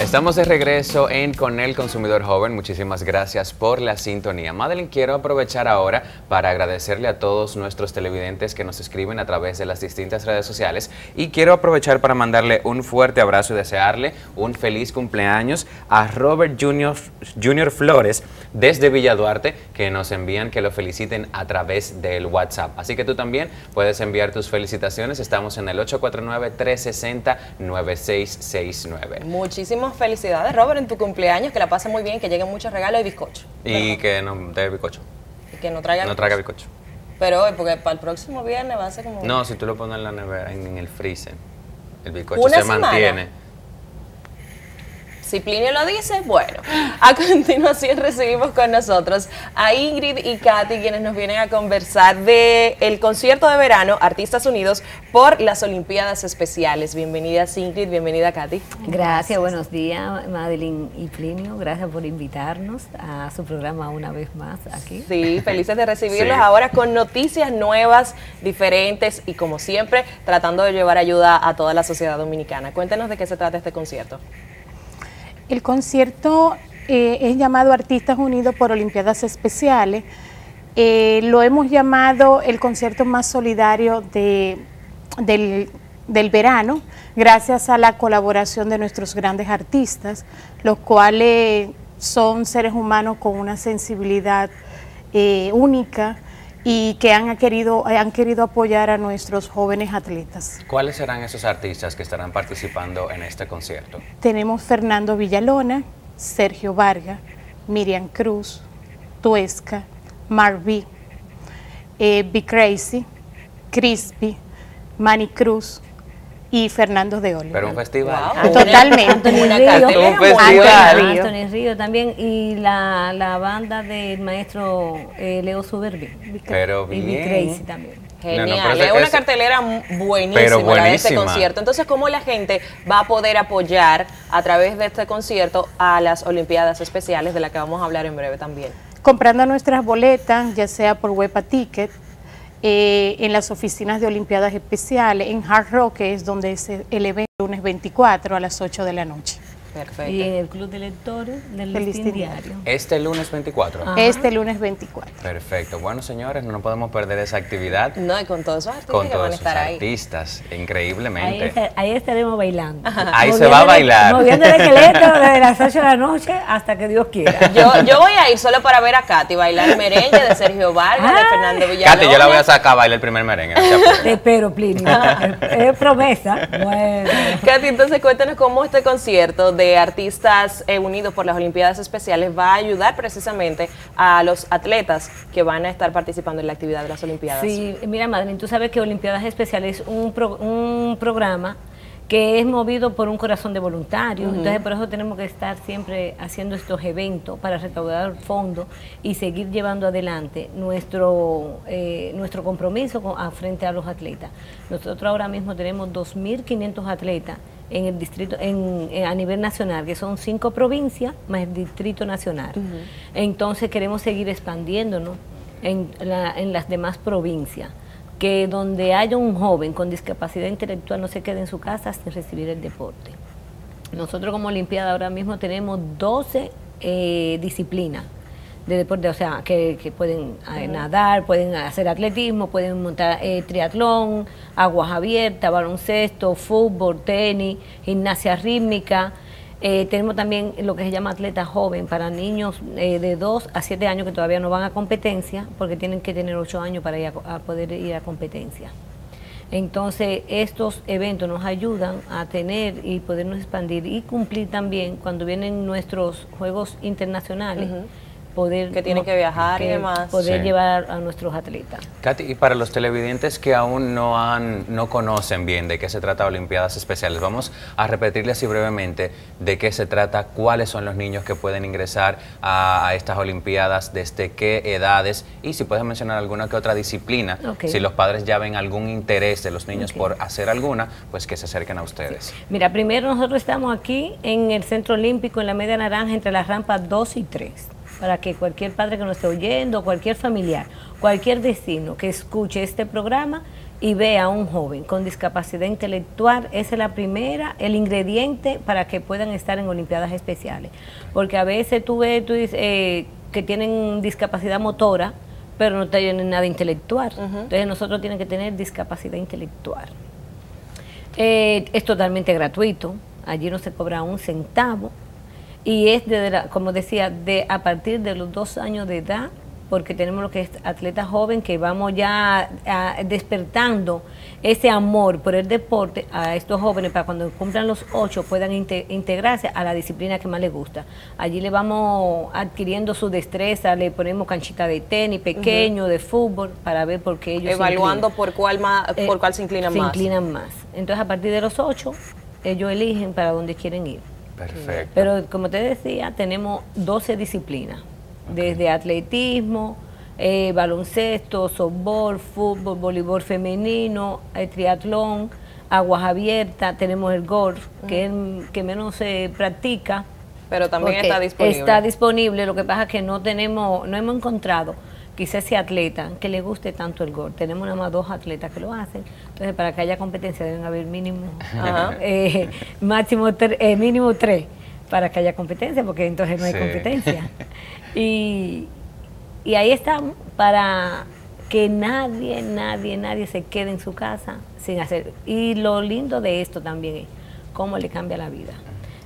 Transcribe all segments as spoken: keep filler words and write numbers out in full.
Estamos de regreso en Con el Consumidor Joven. Muchísimas gracias por la sintonía. Madeline, quiero aprovechar ahora para agradecerle a todos nuestros televidentes que nos escriben a través de las distintas redes sociales y quiero aprovechar para mandarle un fuerte abrazo y desearle un feliz cumpleaños a Robert Junior, Junior Flores desde Villa Duarte, que nos envían que lo feliciten a través del WhatsApp. Así que tú también puedes enviar tus felicitaciones. Estamos en el ocho cuatro nueve, tres seis cero, nueve seis seis nueve. Muchísimas felicidades, Robert, en tu cumpleaños, que la pases muy bien, que lleguen muchos regalos y bizcocho. Y que no dé bizcocho. Y que no traiga No traiga bizcocho. Pero hoy, porque para el próximo viernes va a ser como... No, si tú lo pones en la nevera, en, en el freezer, el bizcocho ¿Una se semana? mantiene. Si Plinio lo dice, bueno. A continuación recibimos con nosotros a Ingrid y Katy, quienes nos vienen a conversar de el concierto de verano Artistas Unidos por las Olimpiadas Especiales. Bienvenidas Ingrid, bienvenida Katy. Gracias, Gracias, buenos días Madeline y Plinio, gracias por invitarnos a su programa una vez más aquí. Sí, felices de recibirlos Sí. ahora con noticias nuevas, diferentes y como siempre tratando de llevar ayuda a toda la sociedad dominicana. Cuéntenos de qué se trata este concierto. El concierto eh, es llamado Artistas Unidos por Olimpiadas Especiales. Eh, lo hemos llamado el concierto más solidario de, del, del verano, gracias a la colaboración de nuestros grandes artistas, los cuales son seres humanos con una sensibilidad eh, única y que han querido, han querido apoyar a nuestros jóvenes atletas. ¿Cuáles serán esos artistas que estarán participando en este concierto? Tenemos Fernando Villalona, Sergio Vargas, Miriam Cruz, Tuesca, Marví, eh, Be Crazy, Crispy, Manny Cruz y Fernando de Oli. Pero un festival. Wow. Totalmente. Anthony Una Río, cartelera Un festival. Anthony Río. Anthony Río también y la, la banda del maestro eh, Leo Suberbi. Pero Y Be bien. Crazy también. Genial, No, no, pero es una es- cartelera buenísima, pero la de este buenísima. concierto. Entonces, ¿cómo la gente va a poder apoyar a través de este concierto a las Olimpiadas Especiales, de la que vamos a hablar en breve también? Comprando nuestras boletas, ya sea por Huepa Ticket, eh, en las oficinas de Olimpiadas Especiales, en Hard Rock, que es donde es el evento, lunes veinticuatro a las ocho de la noche. Perfecto. Y en el Club de Lectores del Del Listín Listín Diario. Este lunes veinticuatro. Ah. Este lunes veinticuatro. Perfecto. Bueno, señores, no podemos perder esa actividad No, y con todos esos artistas con que van todos a esos estar ahí. artistas, Ahí, increíblemente. está- ahí estaremos bailando. Ahí se Moviendo va a el- bailar. Moviendo el esqueleto desde las ocho de la noche hasta que Dios quiera. Yo, yo voy a ir solo para ver a Katy bailar merengue de Sergio Vargas, de Ah. Fernando Villalona. Katy, yo la voy a sacar a bailar el primer merengue. no se apure. Te espero, Plinio. Es promesa. Bueno. Katy, entonces cuéntanos cómo este concierto de Artistas eh, Unidos por las Olimpiadas Especiales va a ayudar precisamente a los atletas que van a estar participando en la actividad de las Olimpiadas. Sí, mira, Madeline, tú sabes que Olimpiadas Especiales es un, pro- un programa que es movido por un corazón de voluntarios, Ujú. entonces por eso tenemos que estar siempre haciendo estos eventos para recaudar fondos y seguir llevando adelante nuestro eh, nuestro compromiso con, a, frente a los atletas. Nosotros ahora mismo tenemos dos mil quinientos atletas en el distrito, en, en- a nivel nacional, que son cinco provincias más el distrito nacional. Entonces queremos seguir expandiéndonos en, la- en las demás provincias, que donde haya un joven con discapacidad intelectual no se quede en su casa sin recibir el deporte. Nosotros como Olimpiada ahora mismo tenemos doce eh, disciplinas de deporte, o sea, que, que pueden eh, nadar, pueden hacer atletismo, pueden montar eh, triatlón, aguas abiertas, baloncesto, fútbol, tenis, gimnasia rítmica. Eh, tenemos también lo que se llama atleta joven para niños eh, de dos a siete años que todavía no van a competencia porque tienen que tener ocho años para ir a, a poder ir a competencia. Entonces estos eventos nos ayudan a tener y podernos expandir y cumplir también cuando vienen nuestros juegos internacionales. Ujú. Poder, Que tienen que viajar y que demás. poder Sí. llevar a nuestros atletas. Katy, y para los televidentes que aún no han, no conocen bien de qué se trata Olimpiadas Especiales, vamos a repetirles así brevemente de qué se trata, cuáles son los niños que pueden ingresar a, a estas Olimpiadas, desde qué edades y si puedes mencionar alguna que otra disciplina, Ok. si los padres ya ven algún interés de los niños Ok. por hacer alguna, pues que se acerquen a ustedes. Mira, primero nosotros estamos aquí en el Centro Olímpico, en la Media Naranja, entre las rampas dos y tres. para que cualquier padre que nos esté oyendo, cualquier familiar, cualquier vecino que escuche este programa y vea a un joven con discapacidad intelectual, esa es la primera, el ingrediente para que puedan estar en Olimpiadas Especiales. Porque a veces tú ves, tú dices, eh, que tienen discapacidad motora, pero no tienen nada intelectual. Uh-huh. Entonces nosotros tenemos que tener discapacidad intelectual. Eh, es totalmente gratuito, allí no se cobra un centavo, y es, de la, como decía, de a partir de los dos años de edad, porque tenemos lo que es atleta joven, que vamos ya a, despertando ese amor por el deporte a estos jóvenes para cuando cumplan los ocho puedan inte, integrarse a la disciplina que más les gusta. Allí le vamos adquiriendo su destreza, le ponemos canchita de tenis pequeño, uh-huh. de fútbol, para ver por qué ellos evaluando por cuál más, eh, por cuál se inclinan se más. Se inclinan más. Entonces a partir de los ocho ellos eligen para dónde quieren ir. Perfecto. Pero como te decía, tenemos doce disciplinas. Okay. Desde atletismo, eh, baloncesto, softball, fútbol, voleibol femenino, eh, triatlón, aguas abiertas, tenemos el golf, uh-huh. que es el que menos se practica. Pero también está disponible. Está disponible, lo que pasa es que no tenemos, no hemos encontrado quizás ese atleta que le guste tanto el golf. Tenemos nada más dos atletas que lo hacen, entonces para que haya competencia deben haber mínimo, uh-huh. eh, máximo eh, mínimo tres para que haya competencia, porque entonces no hay sí. competencia. Y, y ahí estamos para que nadie, nadie, nadie se quede en su casa sin hacer. Y lo lindo de esto también es cómo le cambia la vida.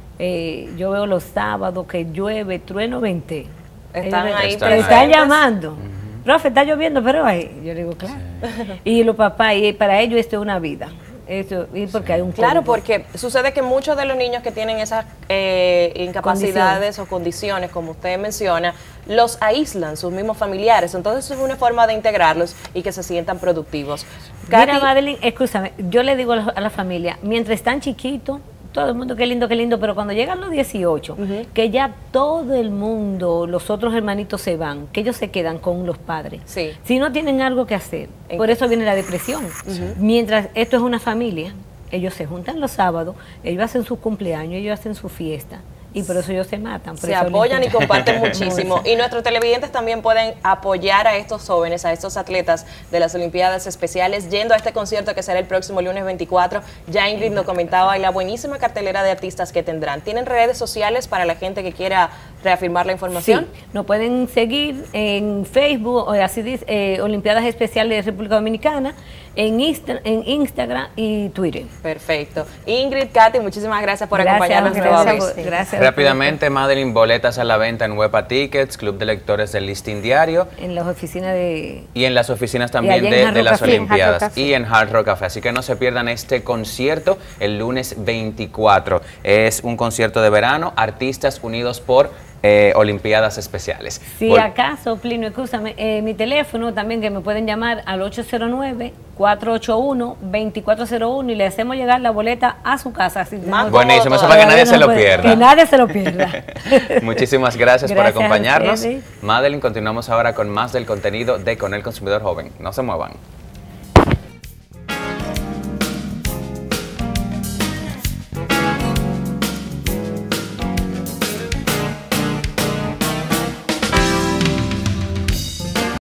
Eh, yo veo los sábados que llueve, trueno, vente. Están Ellos ahí, te están llamando. Uh-huh. Profe, está lloviendo, pero ahí. Yo digo, claro. Sí. Y los papás, y para ellos esto es una vida. Eso, y porque sí. hay un claro, código. Porque sucede que muchos de los niños que tienen esas eh, incapacidades condiciones. o condiciones, como usted menciona, los aíslan sus mismos familiares. Entonces eso es una forma de integrarlos y que se sientan productivos. Mira, Katy, Madeline, escúchame, yo le digo a la, a la familia, mientras están chiquitos, todo el mundo, qué lindo, qué lindo, pero cuando llegan los dieciocho, uh-huh. que ya todo el mundo, los otros hermanitos se van, que ellos se quedan con los padres. Sí. Si no tienen algo que hacer, por eso viene la depresión. Uh-huh. Mientras esto es una familia, ellos se juntan los sábados, ellos hacen su cumpleaños, ellos hacen su fiesta. Y por eso ellos se matan. Se apoyan y comparten muchísimo. Y nuestros televidentes también pueden apoyar a estos jóvenes, a estos atletas de las Olimpiadas Especiales, yendo a este concierto que será el próximo lunes veinticuatro. Ya Ingrid nos comentaba y la buenísima cartelera de artistas que tendrán. ¿Tienen redes sociales para la gente que quiera reafirmar la información? Sí, nos pueden seguir en Facebook, o así dice, eh, Olimpiadas Especiales de República Dominicana, en, Insta, en Instagram y Twitter. Perfecto. Ingrid, Katy, muchísimas gracias por gracias, acompañarnos nuevamente. Gracias. gracias. Rápidamente, Madeline, boletas a la venta en Huepa Tickets, Club de Lectores del Listín Diario. En las oficinas de... Y en las oficinas también de, de las Café, Olimpiadas. En y en Hard Rock Café. Así que no se pierdan este concierto el lunes veinticuatro. Es un concierto de verano, artistas unidos por Eh, Olimpiadas Especiales. Si Vol acaso, Plinio, escúchame, eh, mi teléfono también, que me pueden llamar al ocho cero nueve, cuatro ocho uno, dos cuatro cero uno y le hacemos llegar la boleta a su casa. Así no, buenísimo, eso para que nadie no se lo puede, pierda. Que nadie se lo pierda. Muchísimas gracias, gracias por acompañarnos. Madeline, continuamos ahora con más del contenido de Con el Consumidor Joven. No se muevan.